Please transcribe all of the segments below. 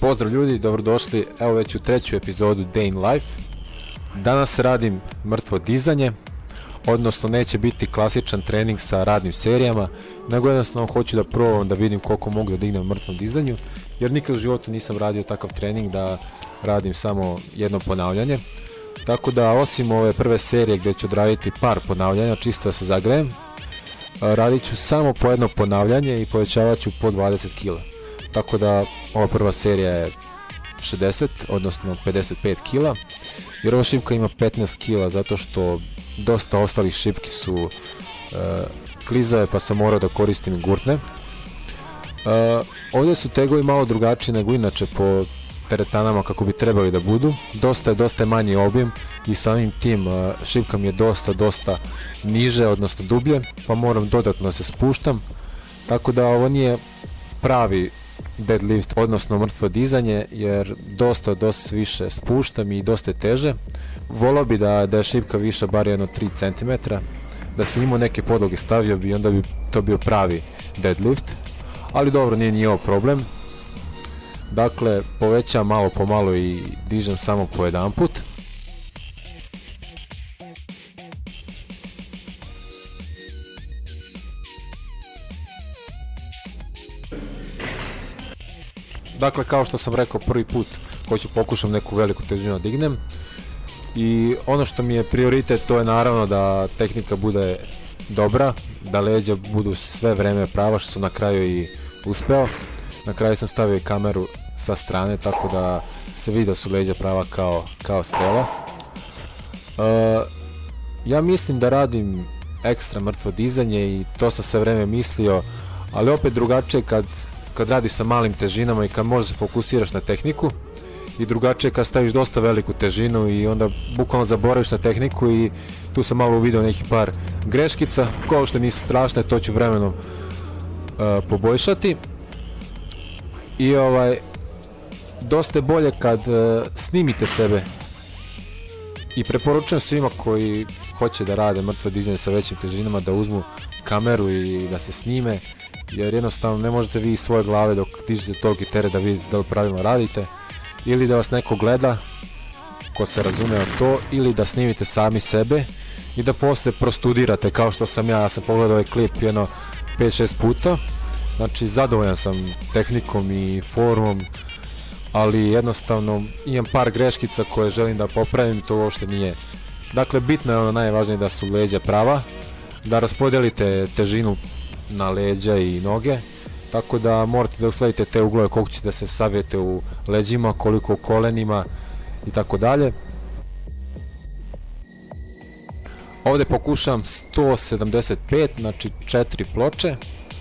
Pozdrav ljudi, dobrodošli, evo već u treću epizodu Day in Life. Danas radim mrtvo dizanje, odnosno neće biti klasičan trening sa radnim serijama, nego jednostavno hoću da probam da vidim koliko mogu da dignem u mrtvom dizanju, jer nikad u životu nisam radio takav trening da radim samo jedno ponavljanje. Tako da osim ove prve serije gdje ću odraditi par ponavljanja, čisto da se zagrejem, radit ću samo po jedno ponavljanje i povećavat ću po 20 kg. Tako da ova prva serija je 60, odnosno 55 kg, jer ova šipka ima 15 kg zato što dosta ostalih šipki su klizave, pa sam morao da koristim gurtne. Ovdje su tegovi malo drugačiji nego inače po teretanama kako bi trebali da budu. Dosta je manji objem i samim tim šipka mi je dosta niže, odnosno dublje, pa moram dodatno da se spuštam. Tako da ovo nije pravi deadlift, odnosno mrtvo dizanje, jer dosta više spuštam i dosta je teže. Volao bi da je šipka viša bar jedno 3 cm, da sam imao neke podloge stavio bi, onda bi to bio pravi deadlift, ali dobro, nije ni ovo problem. Dakle, povećam malo po malo i dižem samo po jedan put. Dakle, kao što sam rekao, prvi put hoću pokušam neku veliku težinu dignem i ono što mi je prioritet, to je naravno da tehnika bude dobra, da leđa budu sve vreme prava, što sam na kraju i uspeo. Na kraju sam stavio i kameru sa strane, tako da se vidi da su leđa prava kao strela. Ja mislim da radim ekstra mrtvo dizanje i to sam sve vreme mislio, ali opet drugačije kad radiš sa malim težinama i kad možeš se fokusiraš na tehniku, i drugačije kad staviš dosta veliku težinu i onda bukvalno zaboraviš na tehniku. I tu sam malo uvidio nekih par greškica koje što nisu strašne, to ću vremenom poboljšati. I dosta je bolje kad snimite sebe, i preporučujem svima koji hoće da rade mrtvo dizanje sa većim težinama da uzmu kameru i da se snime, jer jednostavno ne možete vi iz svoje glave dok dižete toliki teret da vidite da li pravilno radite, ili da vas neko gleda ko se razume o to, ili da snimite sami sebe i da poslije prostudirate kao što sam ja sam pogledao ovaj klip jedno 5-6 puta. Znači, zadovoljan sam tehnikom i formom, ali jednostavno imam par greškica koje želim da popravim, to uopšte nije. Dakle, bitno je ono najvažnije da su leđa prava, da raspodelite težinu na leđa i noge, tako da morate da uskladite te uglove, koliko ćete da se savijete u leđima, koliko u kolenima i tako dalje. Ovdje pokušam 175, znači 4 ploče.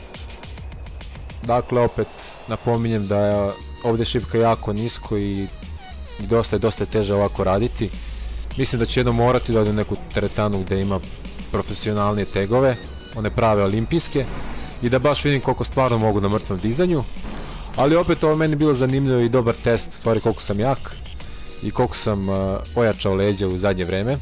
Dakle, opet napominjem da je ovdje šipka jako nisko i dosta je teže ovako raditi. Mislim da ću jednom morati da odem neku teretanu gdje ima profesionalnije tegove, one prave olimpijske, i da baš vidim koliko stvarno mogu na mrtvom dizanju. Ali opet ovo meni bilo zanimljivo i dobar test, u stvari koliko sam jak i koliko sam ojačao leđa u zadnje vreme.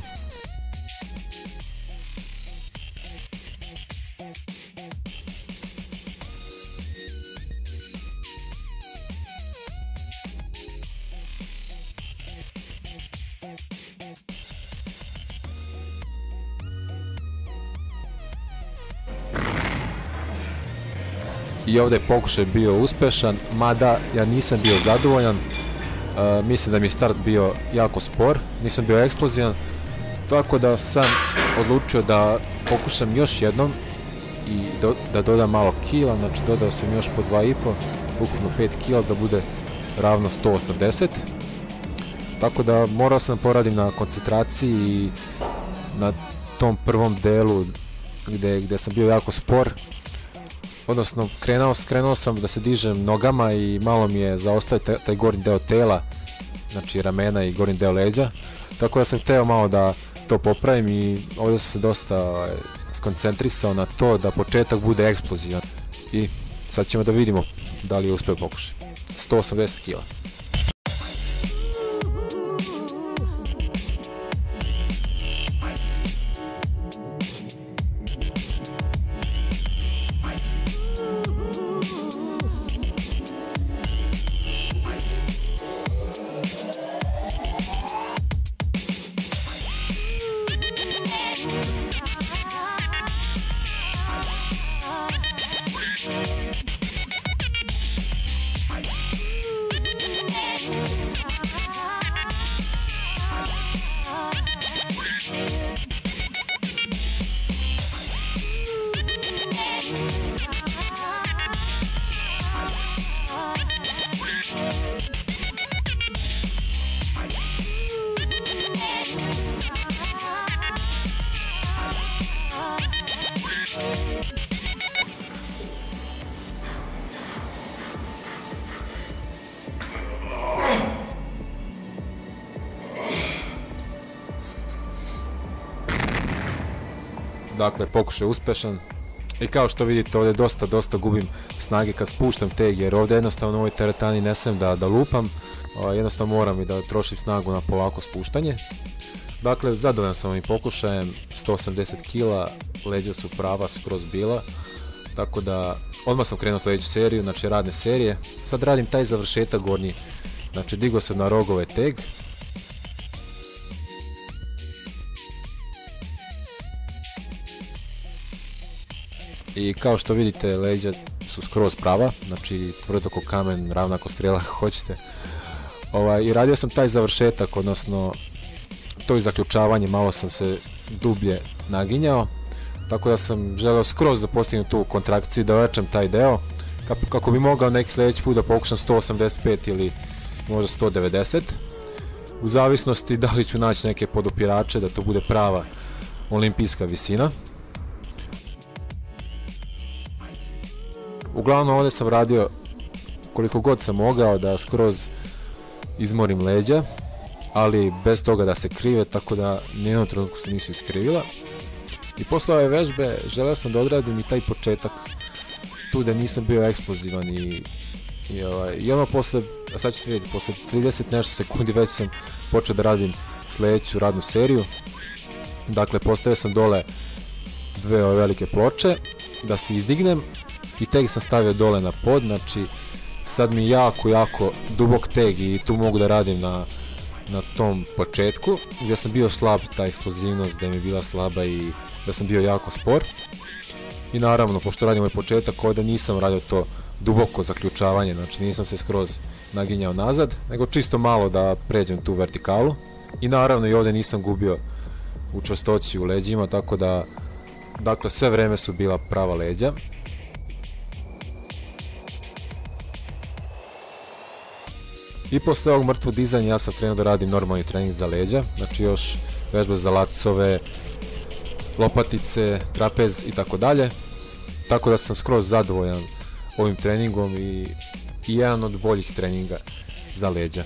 I ovdje je pokušaj bio uspešan, mada ja nisam bio zadovoljan. Mislim da mi je start bio jako spor, nisam bio eksplozivan, tako da sam odlučio da pokušam još jednom i da dodam malo kila. Znači, dodao sam još po 2,5, ukupno 5 kila, da bude ravno 180. Tako da morao sam poradim na koncentraciji i na tom prvom delu gdje sam bio jako spor. Odnosno, krenuo sam da se dižem nogama i malo mi je zaostao taj gornji deo tela, znači ramena i gornji deo leđa. Tako da sam hteo malo da to popravim i ovdje sam se dosta skoncentrisao na to da početak bude eksplozivan. I sad ćemo da vidimo da li je uspeo pokušaj. 180 kg. Dakle, pokušaj je uspešan. I kao što vidite, ovdje dosta gubim snage kad spuštam teg, jer ovdje jednostavno u ovoj teretani ne smijem da lupam. Jednostavno moram i da trošim snagu na polako spuštanje. Dakle, zadovoljan sam ovim pokušajem, 180 kg, leđa su prava, skroz bila. Tako da, odmah sam krenuo sljedeću seriju, znači radne serije. Sad radim taj završetak gornji, znači digao sam na rogove teg. I kao što vidite, leđa su skroz prava, znači tvrdo ko kamen, ravna ko strijela, ako hoćete. I radio sam taj završetak, odnosno to i zaključavanje, malo sam se dublje naginjao, tako da sam želeo skroz da postignem tu kontrakciju i da ojačam taj deo, kako bi mogao neki sljedeći put da pokušam 185 ili možda 190, u zavisnosti da li ću naći neke podupirače da to bude prava olimpijska visina. Uglavnom ovdje sam radio koliko god sam mogao da skroz izmorim leđa, ali bez toga da se krive, tako da nijednom trenutku se nisu iskrivila. I posle ove vežbe želeo sam da odradim i taj početak, tu da nisam bio eksplozivan i ono posle, a sad ćete vidjeti, posle 30 nešto sekundi već sam počeo da radim sljedeću radnu seriju. Dakle, postavio sam dole dve ove velike ploče da se izdignem i teg sam stavio dole na pod, znači sad mi je jako dubok teg i tu mogu da radim na tom početku gdje sam bio slab, ta eksplozivnost da mi je bila slaba i da sam bio jako spor. I naravno, pošto radim ovaj početak, ovdje nisam radio to duboko zaključavanje, znači nisam se skroz naginjao nazad, nego čisto malo da pređem tu vertikalu. I naravno i ovdje nisam gubio u čvrstoći u leđima, tako da, dakle, sve vreme su bila prava leđa. I posle ovog mrtvog dizanja ja sam krenuo da radim normalni trening za leđa, znači još vežbe za lacove, lopatice, trapez i tako dalje. Tako da sam skroz zadovoljan ovim treningom i jedan od boljih treninga za leđa.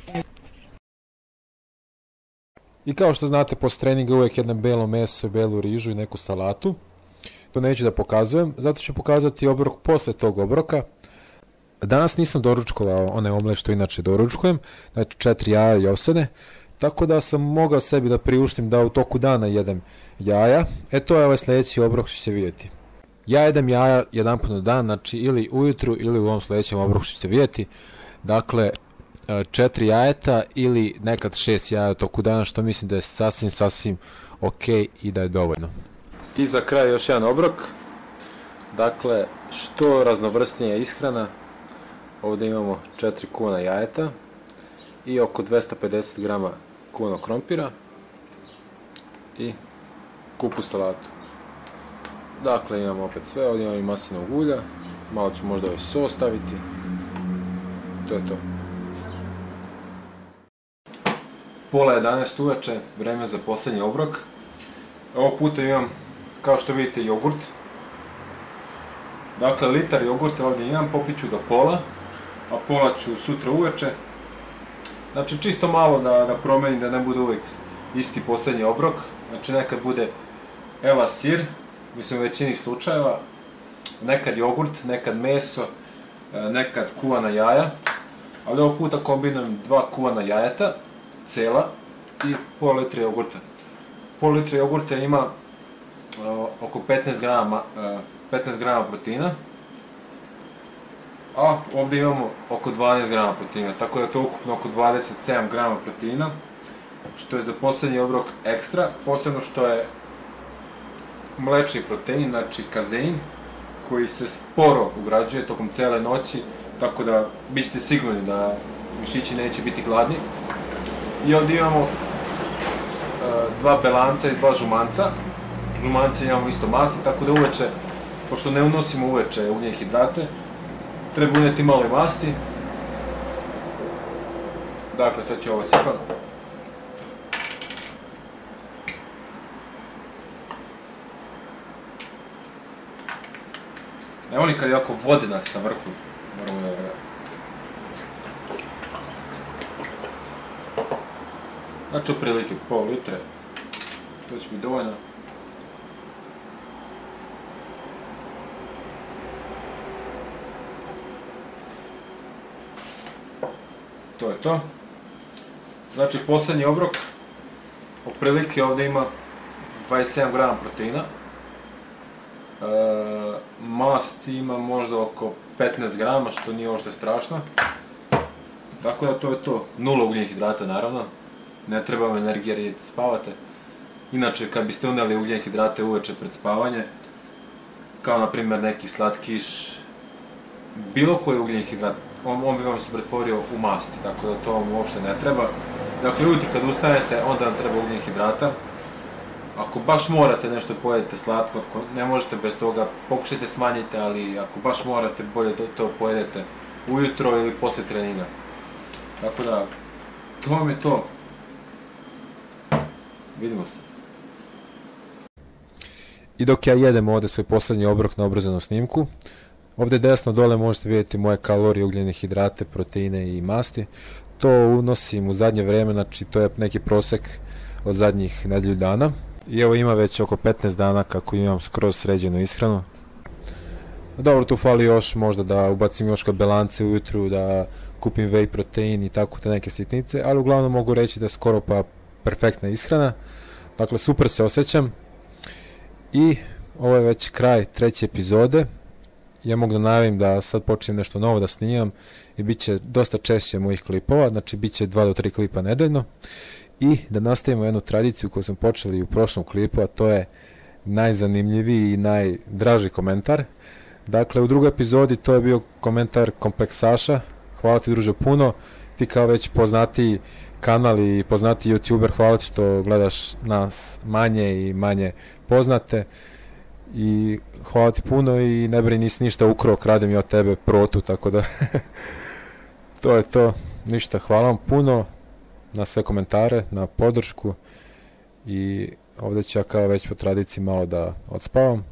I kao što znate, posle treninga uvijek jedno belo meso, belu rižu i neku salatu. To neću da pokazujem, zato ću pokazati obrok posle tog obroka. Danas nisam doručkovao one omlet što inače doručkujem, znači 4 jaja i ovsene, tako da sam mogao sebi da priuštim da u toku dana jedem jaja. To je ovaj sljedeći obrok što ćete vidjeti. Ja jedem jaja jedan put na dan, znači ili ujutru ili u ovom sljedećem obroku što ćete vidjeti. Dakle, 4 jajeta ili nekad 6 jaja u toku dana, što mislim da je sasvim ok i da je dovoljno. I za kraj još jedan obrok. Dakle, što raznovrsnija ishrana. Ovdje imamo 4 kuvana jajeta i oko 250 grama kuvanog krompira i kupus salatu. Dakle, imamo opet sve, ovdje imamo i maslinovog ulja, malo ću možda ovaj sos staviti. To je to. Pola 11 uveče, vreme za posljednji obrok. Ovog puta imam, kao što vidite, jogurt. Dakle, litar jogurta ovdje imam, popit ću ga pola, a pola ću sutra uveče. Znači, čisto malo da promenim, da ne bude uvijek isti posljednji obrok. Znači, nekad bude ela sir, mislim u većini slučajeva, nekad jogurt, nekad meso, nekad kuvana jaja, ali ovog puta kombinujem 2 kuvana jajeta, cela, i pol litra jogurta. Pol litra jogurta ima oko 15 grama proteina, a ovdje imamo oko 12 grama proteina, tako da je to ukupno oko 27 grama proteina, što je za posljednji obrok ekstra, posebno što je mlečni protein, znači kazein, koji se sporo ugrađuje tokom cele noći, tako da bit ćete sigurni da mišići neće biti gladni. I ovdje imamo dva belanca i dva žumanca. Žumance imamo isto masti, tako da uveče, pošto ne unosimo uveče ugljen hidrate, treba unijeti malo i masti. Dakle, sad ću ovo sipam. Evo oni kad je ovako vodenas na vrhu, moramo da ga... Znači, otprilike pol litre, to će biti dovoljno. To je to. Znači, posljednji obrok, otprilike ovdje ima 27 grama proteina. Masti ima možda oko 15 grama, što nije uopšte strašno. Tako da to je to. 0 ugljenih hidrata naravno. Ne treba vam energija jer spavate. Inače, kad biste unijeli ugljene hidrate uveče pred spavanje, kao na primjer neki slatkiš, bilo koji ugljeni hidrat, on bi vam se pretvorio u masti, tako da to vam uopšte ne treba. Dakle, ujutro kad ustajete, onda vam treba ugljenih hidrata. Ako baš morate nešto pojedete slatko, ne možete bez toga, pokušajte smanjite, ali ako baš morate, bolje to pojedete ujutro ili poslije treninga. Tako da, to vam je to. Vidimo se. I dok ja jedem ovdje svoj posljednji obrok na obrazanom snimku, ovdje desno dole možete vidjeti moje kalorije, ugljene hidrate, proteine i masti. To unosim u zadnje vrijeme, znači to je neki prosjek od zadnjih nedelju dana. I evo ima već oko 15 dana kako imam skroz sređenu ishranu. Dobro, tu fali još možda da ubacim još kod belance ujutru, da kupim whey protein i tako te neke sitnice, ali uglavnom mogu reći da je skoro pa perfektna ishrana. Dakle, super se osjećam. I ovo je već kraj 3. epizode. Ja mogu da najavim da sad počnem nešto novo da snimam i bit će dosta češće mojih klipova, znači bit će 2 do 3 klipa nedeljno. I da nastavimo jednu tradiciju koju smo počeli u prošlom klipu, a to je najzanimljiviji i najdraži komentar. Dakle, u drugoj epizodi to je bio komentar kompleksaša. Hvala ti, druže, puno. Ti kao već poznatiji kanal i poznatiji youtuber, hvala ti što gledaš nas manje i manje poznate. I hvala ti puno i ne brini, nisi ništa ukrao, kradem i od tebe protu, tako da to je to. Ništa, hvala vam puno na sve komentare, na podršku i ovdje ću ja kao već po tradiciji malo da odspavam.